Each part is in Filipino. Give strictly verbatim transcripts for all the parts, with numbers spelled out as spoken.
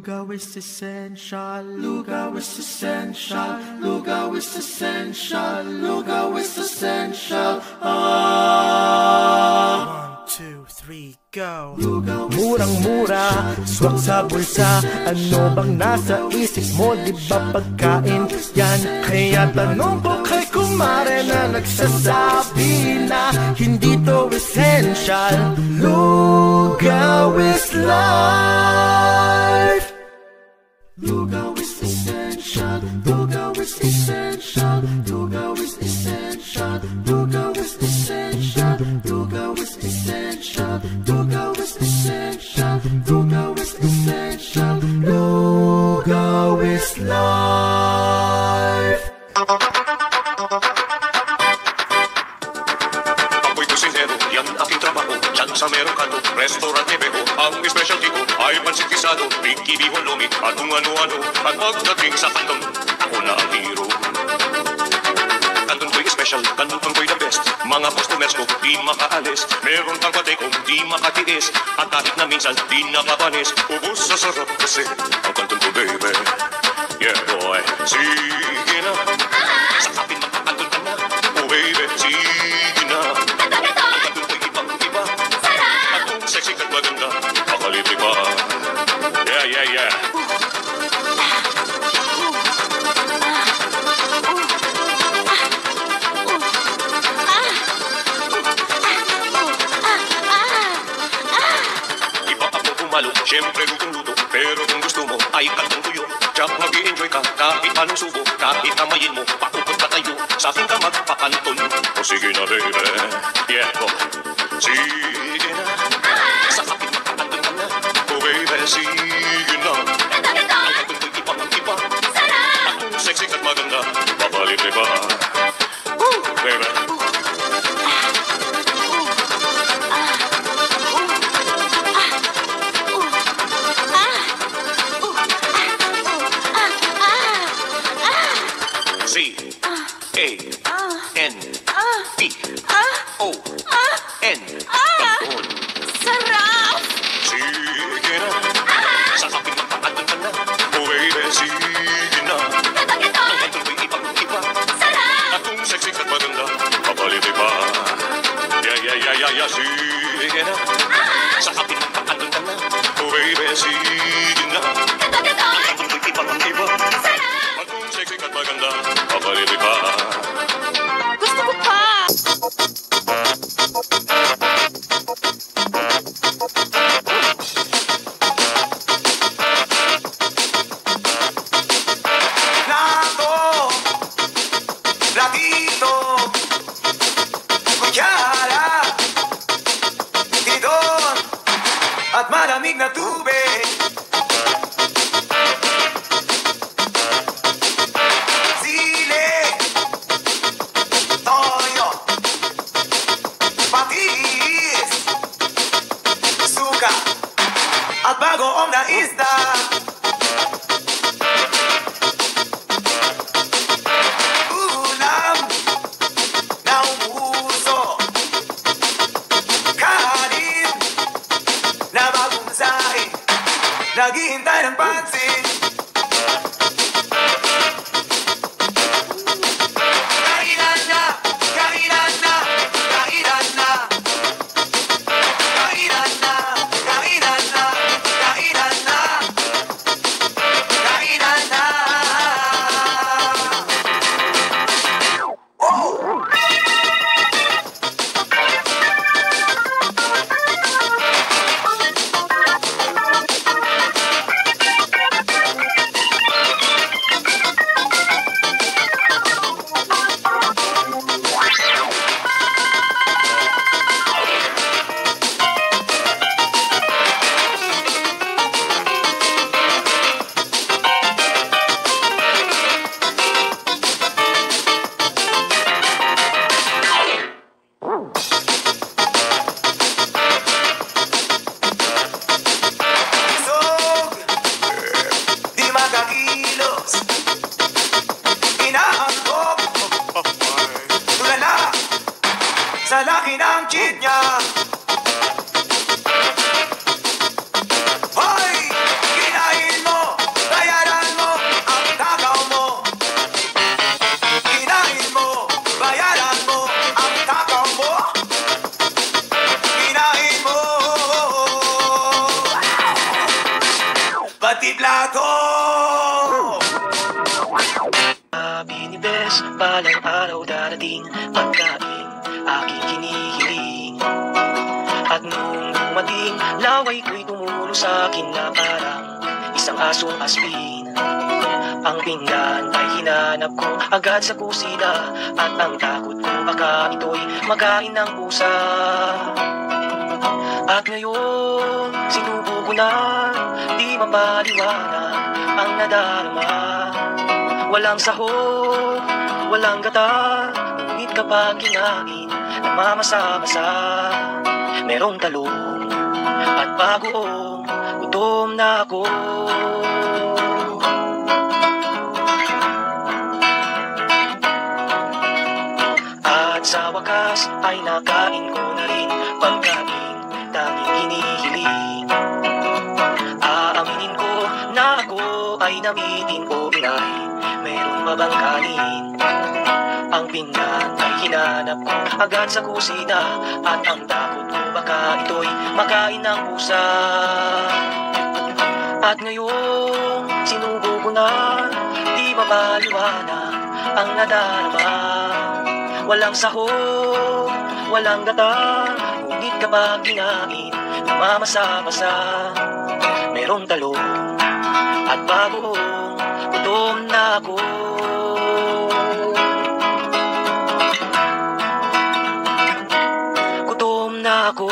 Lugaw is essential, lugaw is essential, lugaw is essential, lugaw is essential. Ah. One, two, three, go. Murang-mura, swak sa bulsa. Ano bang nasa isip mo? Di ba pagkain yan? Kaya tanong ko kay kumare na nagsasabi na hindi to essential. Lugaw is life. Lugaw is essential, lugaw is essential, lugaw is essential, lugaw is essential, lugaw is essential, lugaw is essential, lugaw is essential, lugaw is life. Ako'y kusinero, yan aking trabaho, dyan sa merong kanto, restaurant ni Beho. Ang specialty ko ay pansit gisado, Ricky Bihon Lomi, at kung ano-ano. At pagdating sa kanton, ako na ang hero. Kanton ko'y special, kanton ko'y the best. Mga customers ko, di makaalis. Meron kang patay kung di makatiis. At kahit na minsan, di nakapanis. Ubus sa sarap kasi ang kanton ko, baby. Yeah, boy, sige na. Sa kapit makakanton ka na. Oh, baby, sige na. Ang kanton ko'y ibang-iba. At kung sexy ka't maganda, makalibre pa. Yeah, yeah, yeah. Siyempre lutong-luto, pero kung gusto mo ay kantong tuyo. Tiyak mag-i-enjoy ka kahit anong subo, kahit kamayin mo, patukot pa tayo, sa akin ka magpakanton. O sige na baby, yeah ko, sige na. Sa akin magpakanton ka na, o baby, sige na. Ang kantong ko'y ibang-iba, at kung sexy ka't maganda, papalibre ba? Woo, baby. C A N T O N Kanton. Sarap! Sige na. Sa kapit magpakanton ka na. Oh baby, sige na. Ang kanton ko'y ibang-iba. At kung sexy ka't maganda, papalibre pa. Yeah, yeah, yeah, yeah, yeah, sige na. Sa kapit magpakanton ka na. Oh baby, sige na. Ang kanton ko'y ibang-iba. At kung sexy ka't maganda, papalibre pa. Gusto ko pa! Plato, platito, kutsara, tidon, at malamig na tubig. Sili, toyo, patis, suka, at bagoong na isda. Ulam na umuso, kanin na bagong saing, naghihintay ng pansin. Kainan na, kainan na, kainan na. Kainan na, kainan na, kainan na. Kainan na. Isog, di makakilos. Inaantok, tulala sa laki ng cheat niya. Hoy, kinain mo balang araw darating, pagkain aking hinihiling. At nung dumating, laway ko'y tumulo sa akin na parang isang asong aspin. Ang pinggan ay hinanap ko agad sa kusina, at ang takot ko baka ito'y makain ng pusa. At ngayon, sinubo ko na, di mapaliwanag ang nadarama. Walang sahog, walang gata, ngunit kapag kinain, namamasa-masa. Merong talong at bagoong, gutom na ako. At sa wakas ay nakain ko na rin pagkain tanging hinihiling. Aaminin ko na ako ay namitin o inay, meron pa bang kanin? Ang pinggan ay hinanap ko agad sa kusina, at ang takot ko baka ito'y makain ng pusa. At ngayon, sinubo ko na, di mapaliwanag ang nadarama. Walang sahog, walang gata, ngunit kapag kinain, namamasa-masa. Merong talong at bagoong, gutom na ako. Gutom na ako.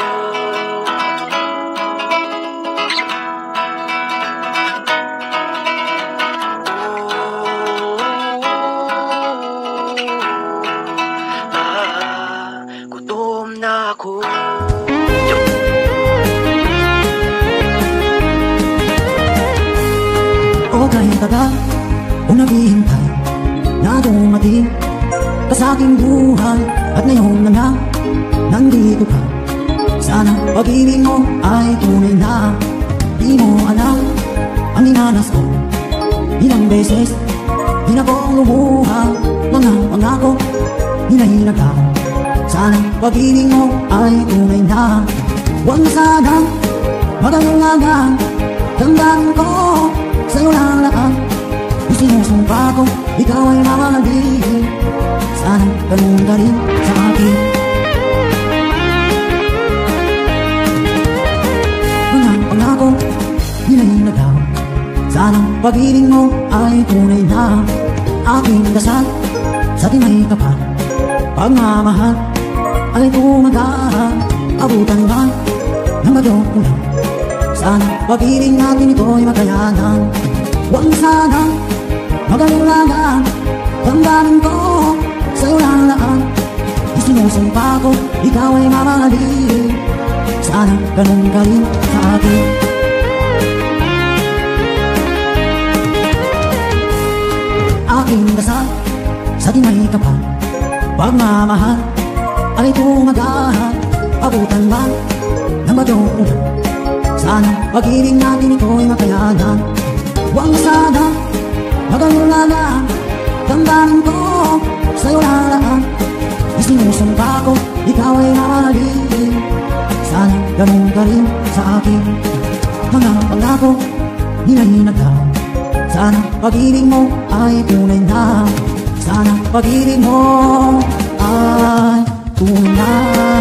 Tagal o naghihintay na dumating ka sa aking buhay, at ngayon na nga nandito ka. Sana pag-ibig mo ay tunay na. Di mo alam ang dinanas ko, ilang beses di na ko lumuha. Mga pangako hinahinag ako. Sana pag-ibig mo ay tunay na. Huwag na sana magayungagan, tandaan ko sa'yo lang lahat. Isinusumpa ko, ikaw ay mamahalin. Sana ganun ka rin sa akin. Mga pangako, hinahinag ako. Sana pag-ibig mo ay tunay na. Aking dasal sa ating may kapal, pagmamahal ay tumagal. Abutan ba ng bagyong ulan? Sana pag-ibig natin ito'y makayanan. Huwag sana magayungagan, tandaan ko sa'yo lang lahat. Isinusumpa ko, ikaw ay mamahalin. Sana ganun ka rin sa akin. Aking dasal sa ating may kapal, pagmamahal ay tumagal. Abutan ba ng bagyong ulan? Sana pag-ibig natin ito'y makayanan. Huwag sana magayungagan, tandaan ko sa'yo lang lahat. Isinusumpa ko, ikaw ay mamahalin. Sana ganun ka rin sa akin. Mga pangako hinahinag ako. Sana pag-ibig mo ay tunay na. Sana pag-ibig mo ay tunay na.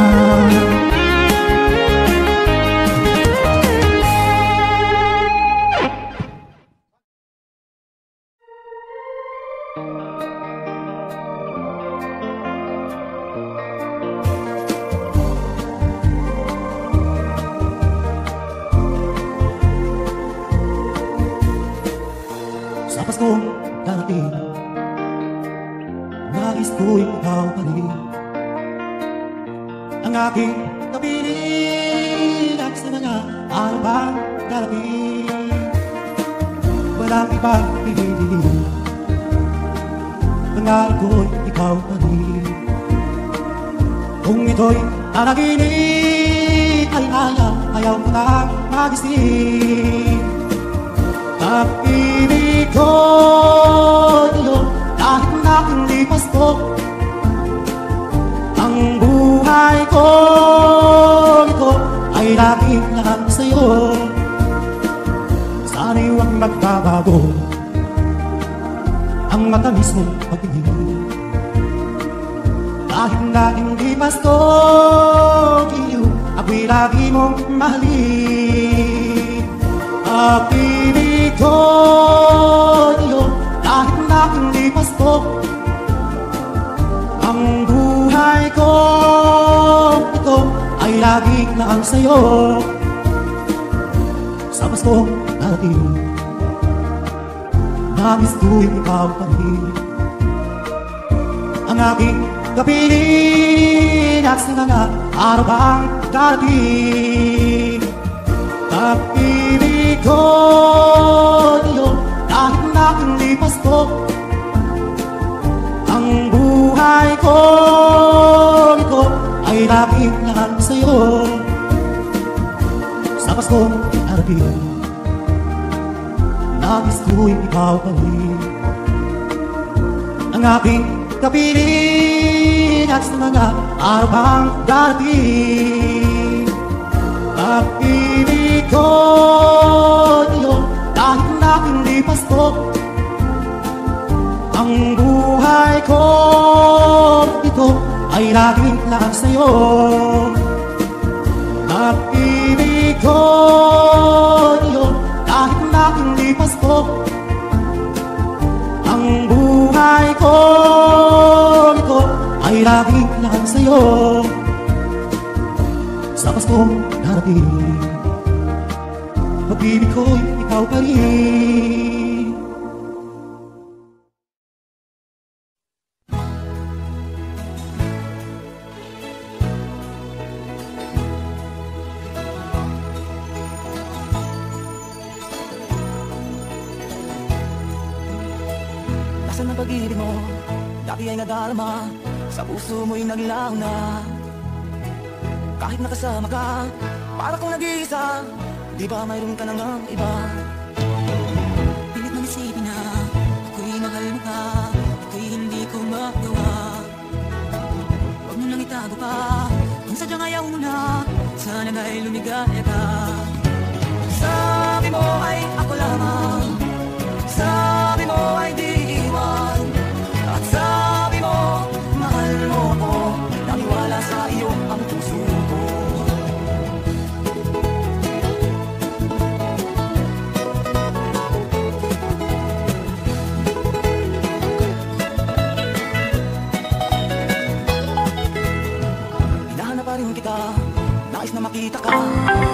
Sa Pasko darating, nais ko'y ikaw pa rin ang aking kapiling. At sa mga araw pang darating, walang ibang piliin. Pangarap ko'y ikaw pa rin. Kung ito'y nanaginip, ay ayaw, ayaw ko nang magising. Pag-ibig ko sa'yo, kahit na hindi Pasko, ang buhay ko ito ay laging lahat sa'yo. Sana'y huwag magbabago ang matamis mong pag-ibig. Kahit na hindi pasto iyo, ako'y lagi mong mahalin. Pag-ibig ko iyo, kahit na hindi pasto. Ang buhay ko ito ay lagi na ang sayo. Sa Pasko darating, nais ko'y ikaw pa rin. Ang aking kapiling at sa mga araw bang darating. Pag-ibig ko iyo, kahit na hindi pasto. Ang buhay ko ito ay lagi na ang sayo. Sa Pasko darating, nais ko'y ikaw pa rin. Ang aking kapiling at sa mga araw bang darating. Pag-ibig ko iyo, kahit na hindi pasto. Ang buhay ko ito ay laging lang sa'yo. Pag-ibig ko iyo, kahit na hindi pasto. Ang buhay ko ito ay laging lang sa'yo. Sa Pasko darating, pag-ibig ko'y ikaw pa rin. Nasaan ang pag-ibig mo? Dati ay nadarama, sa puso mo'y naglaho na. Kahit nakasama ka, para kong nag-iisa, di ba mayroon ka nang iba? Pilit nang isipin na ako'y mahal mo ka, ako'y hindi ko magawa. Huwag mo nang itago pa, kung sadyang ayaw mo na, sana nga'y lumigaya ka. Sabi mo ay ako lamang, sabi mo ay di iwan, at sabi mo mahal mo ko, naniwala sa iyo ang puso ko. Hinahanap pa rin kita, nais na makita ka.